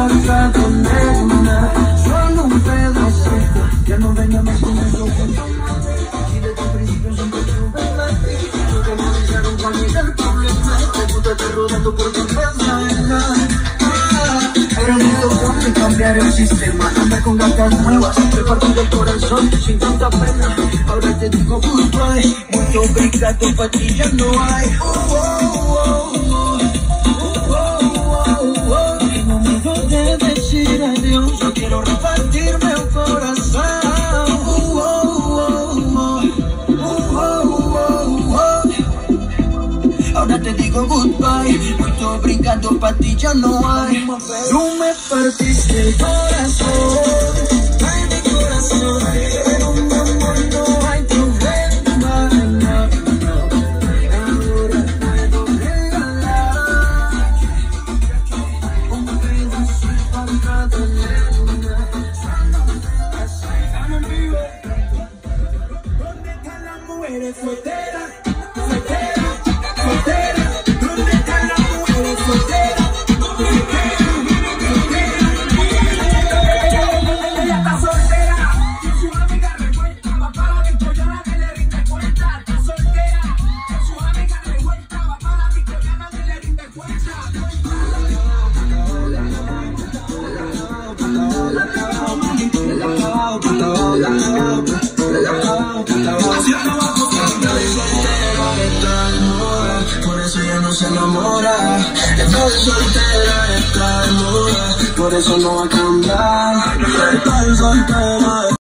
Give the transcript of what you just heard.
faltado nena, solo un pedacito. Ya no venga más con eso. Y desde el principio siempre tuve la actitud. No te movilizaron cuál es el problema. Te puta te rodando por tu cabeza. Pero no tocó cambiar el sistema. Andar con gatas nuevas, repartiendo el corazón sin tanta pena. Ahora te digo goodbye, mucho obrigado, pa' ti ya no hay. No me voy a decir adiós, yo quiero repartirme el corazón. Ahora te digo goodbye, mucho obrigado, pa' ti ya no hay. Tú me partiste el corazón, ay mi corazón, pero mi amor no hay problema, no. Ahora puedo regalar un pedacito de luna. Estamos en vivo. ¿Dónde están las mujeres solteras? ¿Dónde están las mujeres solteras? Ella está soltera, su amiga revuelta, va para la victoriana que le rinde cuenta. Está soltera, su amiga revuelta, va para la victoriana que le rinde cuenta. Por eso ella no se enamora, está de soltera, está de moda, por eso no va a cambiar, está de soltera.